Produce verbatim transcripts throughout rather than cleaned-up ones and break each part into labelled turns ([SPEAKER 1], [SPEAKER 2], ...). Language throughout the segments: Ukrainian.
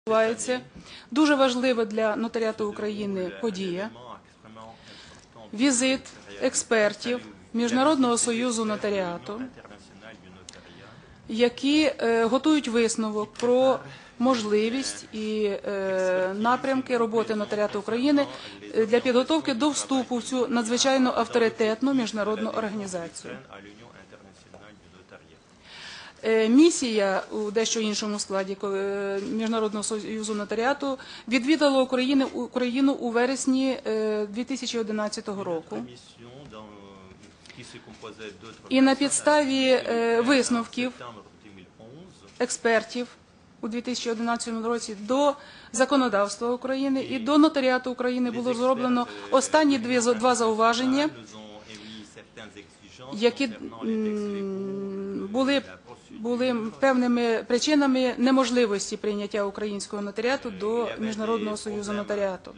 [SPEAKER 1] відбувається дуже важлива для нотаріату України подія – візит експертів Міжнародного союзу нотаріату, які готують висновок про можливість і напрямки роботи нотаріату України для підготовки до вступу в цю надзвичайно авторитетну міжнародну організацію. Місія у дещо іншому складі Міжнародного союзу нотаріату відвідала Україну у вересні дві тисячі одинадцятого року. І на підставі висновків експертів у дві тисячі одинадцятому році до законодавства України і до нотаріату України було зроблено останні два зауваження, які були, були певними причинами неможливості прийняття українського нотаріату до Міжнародного союзу нотаріату.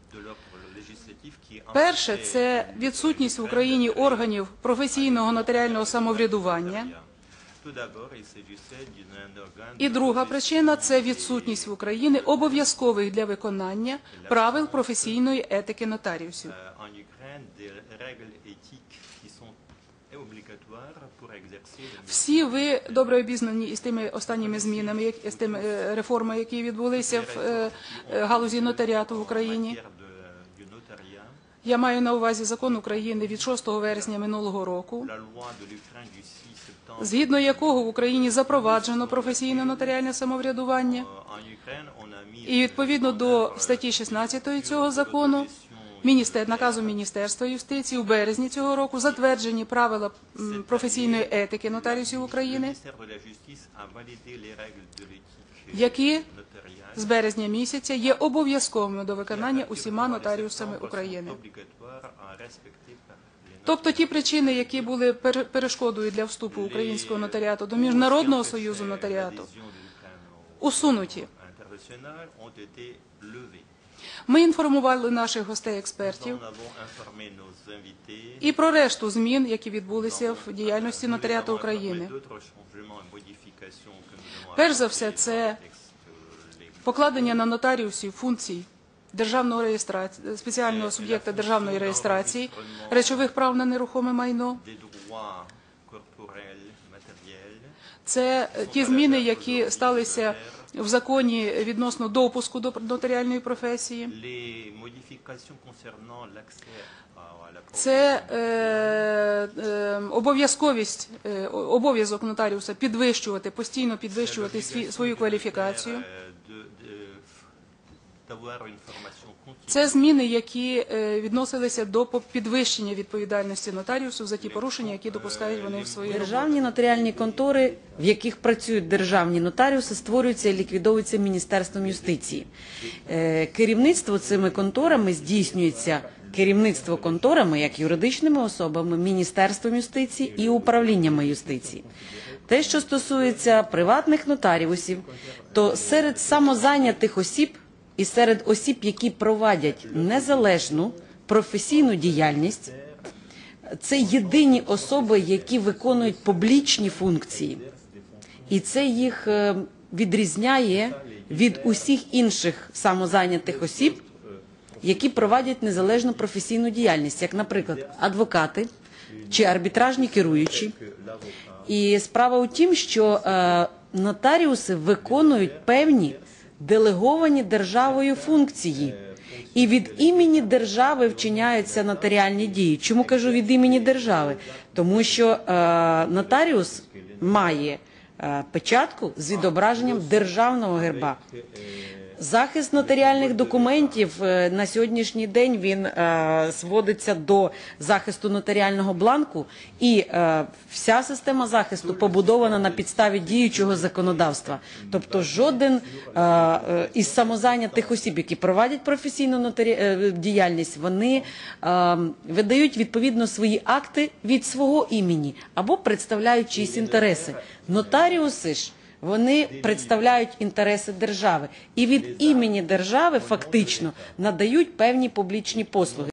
[SPEAKER 1] Перше – це відсутність в Україні органів професійного нотаріального самоврядування. І друга причина – це відсутність в Україні обов'язкових для виконання правил професійної етики нотаріусів. Всі ви добре обізнані із тими останніми змінами, з тими реформами, які відбулися в галузі нотаріату в Україні. Я маю на увазі закон України від шостого вересня минулого року, згідно якого в Україні запроваджено професійне нотаріальне самоврядування. І відповідно до статті шістнадцятої цього закону, наказу Міністерства юстиції у березні цього року затверджені правила професійної етики нотаріусів України, які з березня місяця є обов'язковими до виконання усіма нотаріусами України. Тобто ті причини, які були перешкодою для вступу українського нотаріату до Міжнародного союзу нотаріату, усунуті. Ми інформували наших гостей-експертів і про решту змін, які відбулися в діяльності нотаріату України. Перш за все, це покладення на нотаріусів функцій державного реєстрації, спеціального суб'єкта державної реєстрації речових прав на нерухоме майно. Це ті зміни, які сталися в законі відносно допуску до нотаріальної професії. Це е, е, обов'язковість, е, обов'язок нотаріуса підвищувати, постійно підвищувати свій, свою кваліфікацію. Це зміни, які відносилися до підвищення відповідальності нотаріусів за ті порушення, які допускають вони в своїй роботі.
[SPEAKER 2] Державні нотаріальні контори, в яких працюють державні нотаріуси, створюються і ліквідовуються Міністерством юстиції. Керівництво цими конторами здійснюється керівництво конторами, як юридичними особами, Міністерством юстиції і управліннями юстиції. Те, що стосується приватних нотаріусів, то серед самозайнятих осіб і серед осіб, які провадять незалежну професійну діяльність, це єдині особи, які виконують публічні функції. І це їх відрізняє від усіх інших самозайнятих осіб, які провадять незалежну професійну діяльність, як, наприклад, адвокати чи арбітражні керуючі. І справа у тім, що нотаріуси виконують певні делеговані державою функції. І від імені держави вчиняються нотаріальні дії. Чому кажу від імені держави? Тому що е, нотаріус має е, печатку з відображенням державного герба. Захист нотаріальних документів на сьогоднішній день він е, зводиться до захисту нотаріального бланку, і е, вся система захисту побудована на підставі діючого законодавства. Тобто жоден е, із самозайнятих осіб, які проводять професійну нотарі... е, діяльність, вони е, видають відповідно свої акти від свого імені або представляють чиїсь інтереси. Нотаріуси ж вони представляють інтереси держави і від імені держави фактично надають певні публічні послуги.